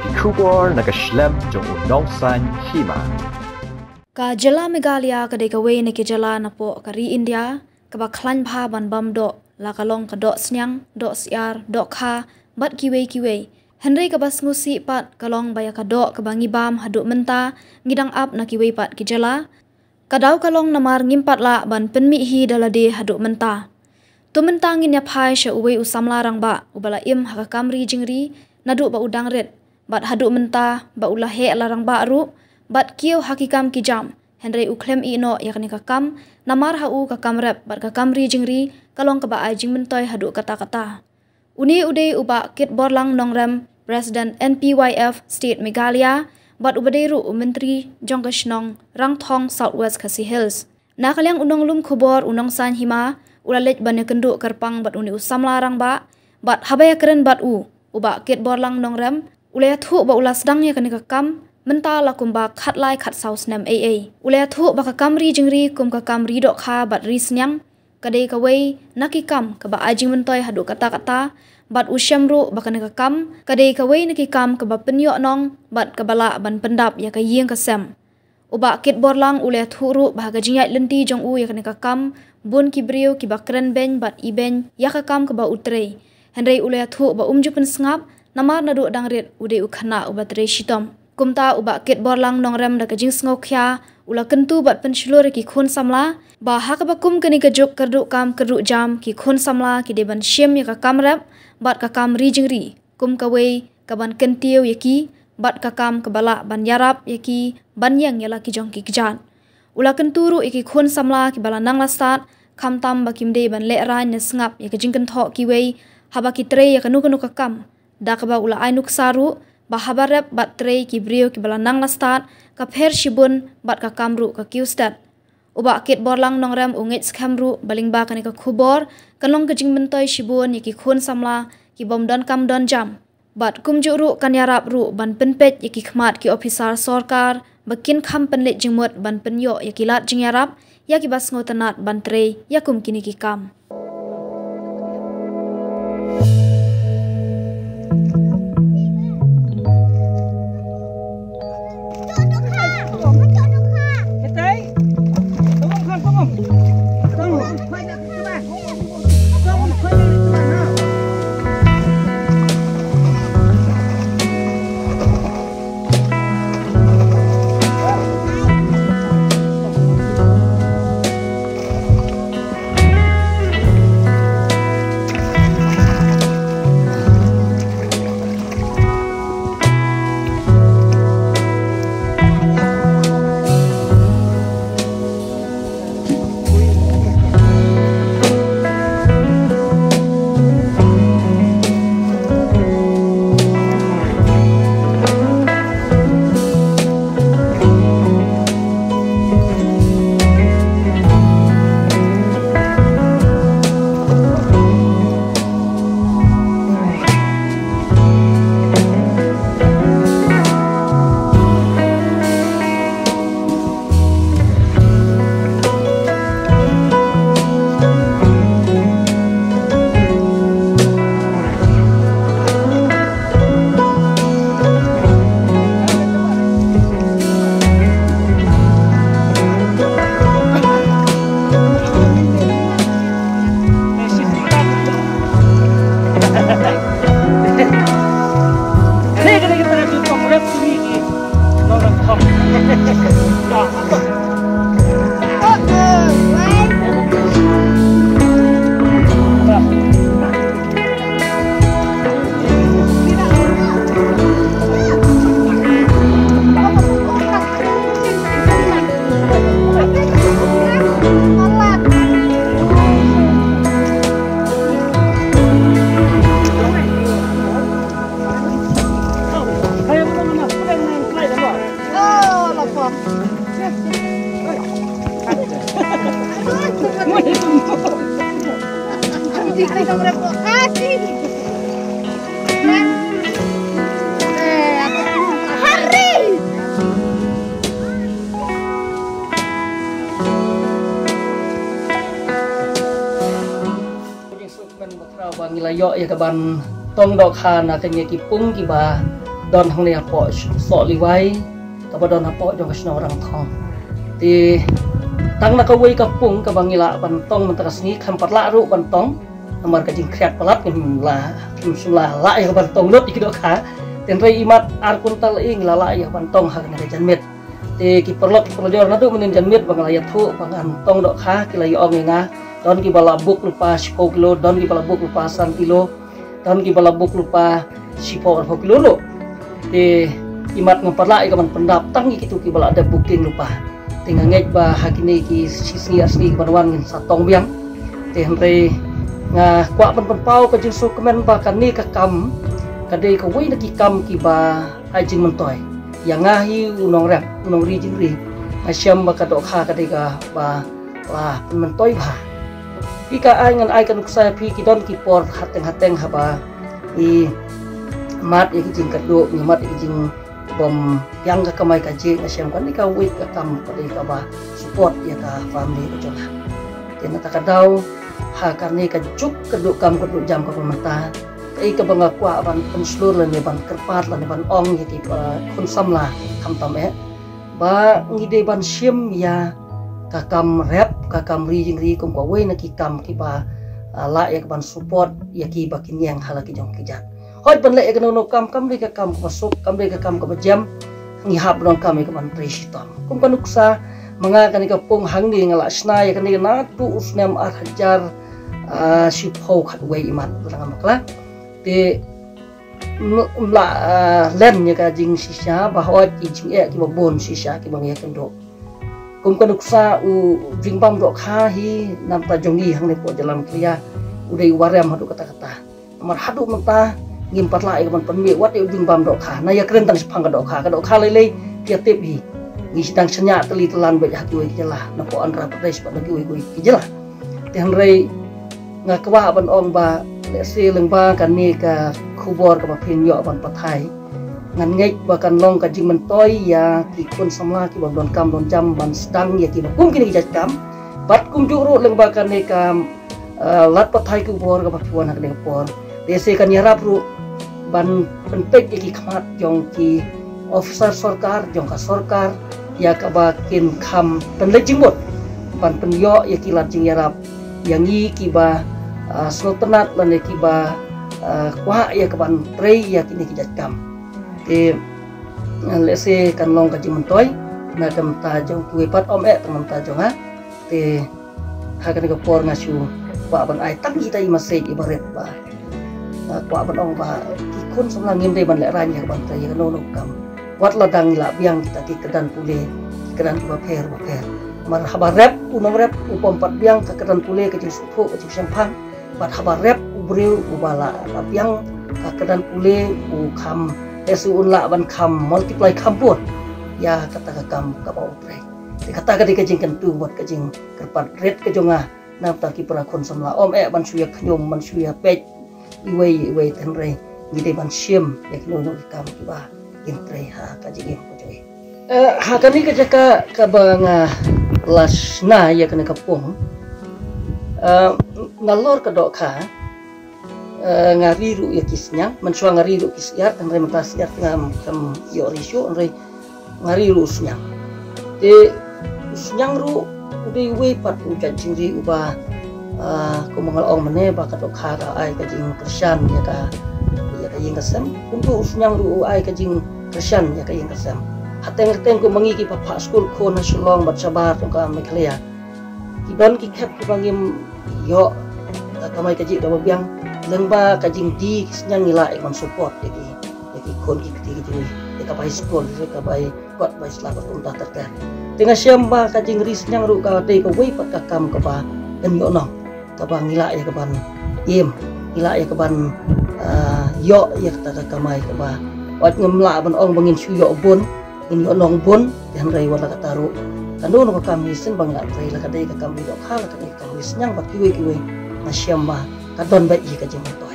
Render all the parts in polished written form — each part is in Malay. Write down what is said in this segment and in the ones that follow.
Kubor nakaslem jong unong san hima. Ka jala Meghalaya ka dekawe na ki jala na po kari India ka baklan pha ban bam do la kalong ka do snyang do siar do kha bat kiwe Henry ka bas ngusi pat kalong baya ka do ka bangi bam hadu menta ngidang ap na kiwe pat ki jala kadaw kalong namar ngimpat la ban penmi hi dalade hadu menta tu menta ngin ya phai sha uwe usam larang ba ubala im ha kamri jingri nadu ba udang ret bat hadu menta ba ulah he larang ba ru bat kieu hakikam ki jam Henry uklem ino yakni kakam namar hau kakam rep bat kakam ri jingri kalong ka ba ai jing mentoy hadu kata uni ude uba kit borlang nongrem President NPYF State Meghalaya bat ubaderu menteri Jongkashnong Rangthong Southwest Khasi Hills nakalyang unong lum khubor unong san hima ulalet bane kendu karpang bat uni usam larang ba bat habaya keren bat uba kit borlang nongrem ulaya thu ba ulas dang ya kani kakam menta la kumba khat lai khat saus nam aa ulaya thu ba ka kamri jingri kum ka kamri do kha bat ri snyang kadai ka wei naki kam ka ba ajing mentoy hadu kata bat usyamru ba ka kam kadai ka wei naki kam ka ba penyo nong bat ka bala ban pendap ya ka yeng ka sem uba kit borlang ulaya thu ru ba ka jingyat lenti jong ya ka kam bun ki brio ki ba kren ben bat iben ya ka kam ka ba utre Henry ulaya thu ba umjupen sngap namar nadu dangret ude ukhana uba tre shitom kumta uba kit borlang nongrem da kajing sngokhya ula kentu bat penshulur ki khun samla ba hakaba kum kani kajuk kerdu kam kerdu jam ki khun samla ki deban shem ya ka kamrap bat ka kam ri jingri kum ka wei ka ban kentiu yaki bat ka kam kabala ban yarap yaki ban yang yala ki jong ki kjan ula kenturu iki khun samla ki bala nang lasat kham tam ba kim de ban le ran na sngap ya ka jing kan tho ki wei haba ki tre ya kanu ka kam da ka ba ula ainuk saru bahabarep bat trei ki brio ki balanang lastat ka pher shibun bat ka kamru ka kiustat uba kit borlang nongrem ungit skhamru baling ba kani ka khubor kanlong ka jing mentoy shibun yaki khun samla ki bomdon kam don jam bat kumjuru kan yarap ru ban penpet yaki khmat ki officer sarkar bakin kham penlet jingmut ban penyo yaki lat jing yarap yaki bas ngotanat ban trei yakum kini ki kam Bang ilayo ya kaban tong dok khana kanya ki pung ki ba don hang ni apo so liwai ka ba don apo jong kasna orang thong ti tang na ka wei ka pung ka bangila bantong mentras ni khampat la ru bantong amar ka jing kriat palat ngim la la ya bantong lut ikido ka ten rei imat ar kuntal ing la ya bantong hak na janmet ti ki perlok perjor na tu menin janmet bang la ya thu bang antong dok ka ki la ong nga don ki bala buk lupa 10 kilo don ki bala buk lupa 1 kilo don ki bala buk lupa 10 kilo lo ti imat ngempala ka man pendap tang ki tu ki bala ada booking lupa tinggal ngej ba hakini ki sisi asli banwan ngin satong biang ti henre nga kwa pen pau ka jing su kemen ba kan ni ka kam ka dei ka wei na ki kam ki ba ai jing mentoy yang ngahi unong rap unong ri jing ri asyam ba ka dok kha ka dei ka ba la pen mentoy ba pi ka ai ngan ai ka nuk sa pi ki don ki por hateng ha ba i mat ya ki jing ka do ni mat ki jing bom yang ka kamai ka jing asyam kan ni ka wei ka kam ka dei ka ba support ya ka family ka jong ten ta ka dau ha karni ka juk keduk kam keduk jam ka pemerintah kai ka banga kwa ban penslur lan ban kerpat lan ban ong yati kun samla kam tame ba ngide ban sim ya ka kam rap ka kam ri jing ri kum ko we na ki kam ki ba la ya ban support ya ki ba kin yang hala ki jong ki jat hoi ban le ka no kam ri ka kam ko masuk kam ri ka kam ko jam ngi hab don kam ka ban presiton kum kan uksa mga kanika pung hangni ngala sna ya kanika na tu usnam ar hajar si phau khat wei iman rang makla te la len ya ka jing sisha bahwa jing e ki bon sisha ki bang ya kendo kum kan uksa u jing bam do kha hi nam ta jongi hang ne po dalam kriya udai waram hadu kata-kata mar hadu menta ngimpat la ban penmi wat e jing bam do kha na ya kren tang phang ka do kha lele dia tip hi ngi sedang senya teli telan ba hak we ki lah na po andra pradesh pa ngi we ki jela te hanrei nga kwa ban ong ba le se leng ba kan ni ka khubor ka phin yo ban pathai ngan ngej ba kan long ka jing mentoy ya ki kun samla ki ban don kam don jam ban sedang ya ki kum kini jat kam bat kum juro leng ba kan ni ka lat pathai ku bor ka phuan hak ni por le se kan yarap ru ban pentek ki khamat jong ki officer sarkar jong ka sarkar ya ka ba kin kham penlek jingbot ban penyo ya ki lat jing yarap yang i kiba sultanat lan kiba kwa ya kaban prei ya kini ki jatkam te lese kan long ka jimentoy na kam ta jong kuwe pat om e tam ta jong ha te ha kan ka por ngasu kwa ban ai tak kita i masej ibaret ba kwa ban ong ba ki kun samlang ngim de ban le ran ya ban ta ya no no kam wat ladang la biang kita ki kedan pule kedan ba pher mar habar rap unong rap upom pat biang ka kedan pule ka jing supo ka jing sampang bat habar rap ubreu ubala la biang ka kedan pule u kham esu unla ban kham multiply kham put ya kata ka kam ka ba utre ti kata ka ka jing kentu buat ka jing kerpat red ka jonga nam ta ki pra khon samla om e ban suya khnyom man suya pej iwei tenre ngide ban sim ya kino no kam ki ba intre ha ka jing ko joy ha kani ka jaka ka banga lasna ya kena kapung ngalor ka dok kha ngari ru ya kisnya mensua ngari ru kisyar kan rem tas ya ngam kam yo risyo re ngari ru snyang te snyang ru udai we pat u jingri uba ko mangal ong mene ba ka dok kha ka ai ka jing kersan ya ka ying kasam untuk snyang ru ai ka jing kersan ya ka ying kasam hateng ko mangi ki papa school ko na sulong bat sabar to ka mekhlia ki don ki khap ki bangim yo kamai ka ji ka biang lengba ka jing di kisnyang nila ikon support ki kon ki ti ki ka bai school ka bai kot bai selamat unta terter tengah siamba ka jing ris nyang ru ka te ko wei pat ka kam ka ba en yo no ka ba ngila ya ka ban yem ngila ya ka ban yo ya ka kamai ka ba wat ngemla ban ong bangin su yo bon in yo nong bon dan rai wala kataru kanu no kami sen bang la rai la kadai ka kami do khala ka kami senyang ba kiwe na siamba ka don ba i ka jeng toy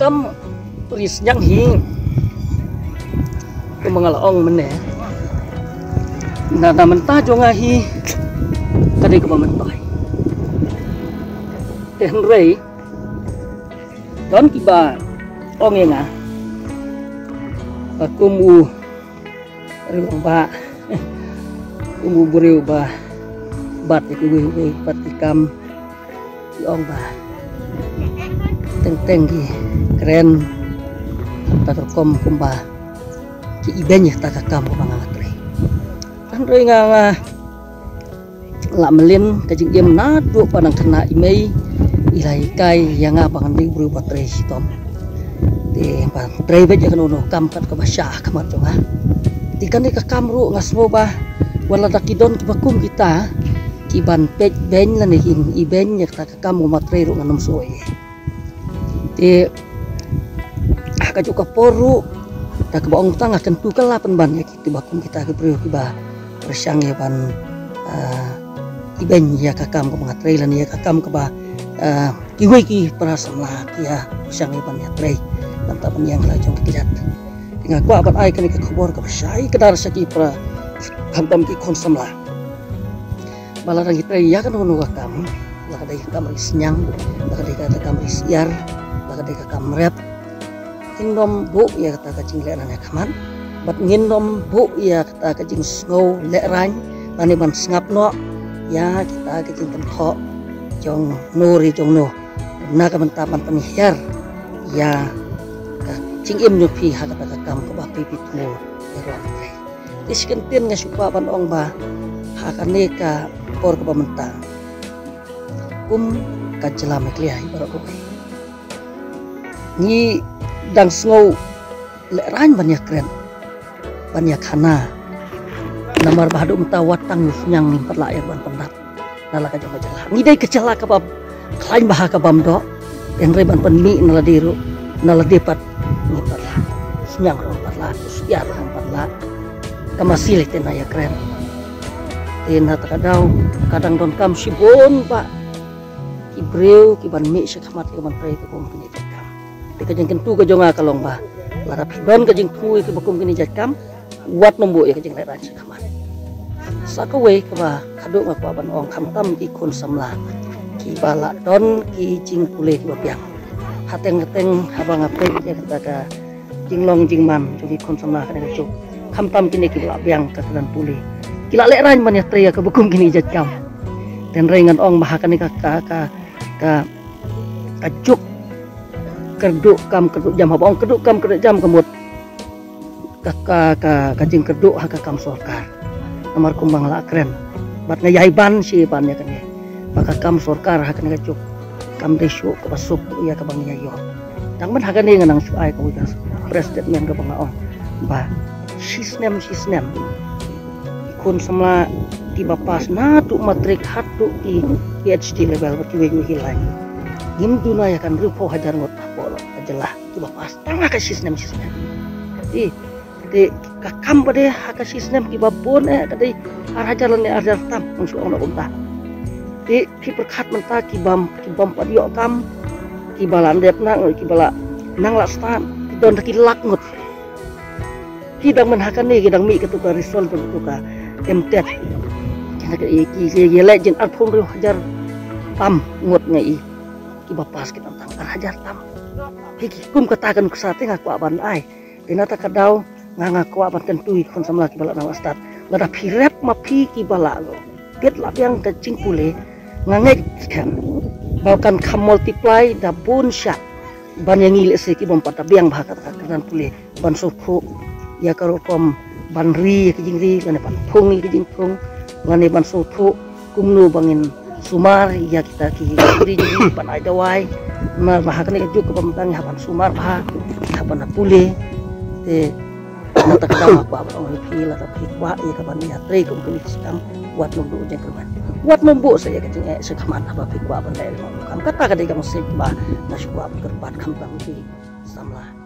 kam ris nyang hi ko mangalaong mene na menta jonga hi kadai ko mentai Henry don kiba ong nga kumu riu ba kumu buriu ba bat ki we bat ki kam ong ba teng gi keren ta kom kumba ki ibenya ta kam ko bangatri Henry nga la melin kajing dia menadu panang kena imei ilai kai yang abang ni buru baterai sitom di pan trai beja kan uno kam kat ke basah kamat jonga tikan ni ka kamru ngasmo bah wala dakidon bakum kita kiban pej ben lan hin iben yak ta ka kamu matrai ru nganom soe di ka juga poru ta ke baong tang akan tu kala penban yak itu bakum kita ke buru kiba persang ya ban iben ya kakam ko mga tray lan ya kakam ka ba kiwi ki para samla kia sang iban ya tray lam ta ban yang la jong kilat tinga ko aban ai kan ka khobor ka sai kadar sa ki para khantam ki khon samla balarang tray ya kan hono kakam la kadai kakam ris nyang la kadai kakam ris yar la kadai kakam rep kingdom bu ya kata kacing le nan kaman bat ngindom bu ya kata kacing snow le ran tani ban sngap no ya kita kecil tempo jong nuri jong no na ka mentapan penihar ya cing im nyu pi ha kata kam ko ba pi pi tu ya ro iskentin nga supa ban ong ba ha kane ka por ka mentang ka jelam klia ibarat ko ni dang snow le ran banyak keren banyak khana namar bahadu mta watang nyang nimpat la ban pendat nala ka jong jala ni dai kecela ka bab klain bah ka bam do en reban penmi nala diru nala depat nimpat la nyang nimpat la ya nimpat la kamasil tena ya keren tena kadang don kam sibon pak ibreu ki ban mi sekamat ki ban trai ko kom kini jakam te ka jeng kentu ka jonga kalong ba larap don ka jeng tu ki bakum kini jakam wat nombo ya ka jeng ran sekamat sakawe kaba kaduk ngakwa ban ong khamtam ki khon samla ki bala don ki jing pule ki bapiang hateng habang ape ya kata ka jinglong jingman jadi khon samla kana cuk khamtam kini ki bala biang ka dan pule kila le ran man ya treya ka bukum kini jat kam dan rengan ong mahakan ni ka juk kerduk kam kerduk jam habang kerduk kam kerduk jam kemut ka jing kerduk ha ka kam sorkar amar kumbang la keren bat ngayai ban si ban ya kan ya maka kam sorkar hakan ngajuk kam desu ke pasuk ya ke bang yayo dang ban hakan ni nganang suai ko ujas presiden men ke bang ong ba sisnem ikun samla di bapas na tu matrik hatu di PhD level berkiwe hilang gim duna ya kan rupo hajar ngot polo ajalah di bapas tangah ke sisnem di kakam pada hak sistem ki babon kadai arajar lan arajar tam mungsu ona unta di perkat menta ki bam padio kam ki balan dep nang ki bala nang la stan ki don ki lak ngut ki dang menhakan ni ki dang mi ketuka result ketuka MTet kena ki legend arpun ru hajar tam ngut ngai ki bapas ki tentang arajar tam ki kum katakan kesate ngaku aban ai dinata kadau nganga ko aban kentui kon samla ki bala na wastat ngada pirep ma pi ki bala lo get la yang ke cing pule ngangai kan bahkan kam multiply da bun sha ban yang ile se ki bom pata biang bah kata kan pule ban sopro ya karo kom ban ri ki jingri ngane pan phung ki jing phung ngane ban sopro kumnu bangin sumar ya kita ki ri pan ai dawai ma bahkan ke juk pemtang hapan sumar bah hapan pule te nata kadang apa orang pi la tapi wa ya kaban ya tre kum kini sikam wat nombu jeng kerman wat nombu saya kecing sekaman apa pi wa ban lai kam kata kadai kam se ba na shwa kerbat kam tam pi samla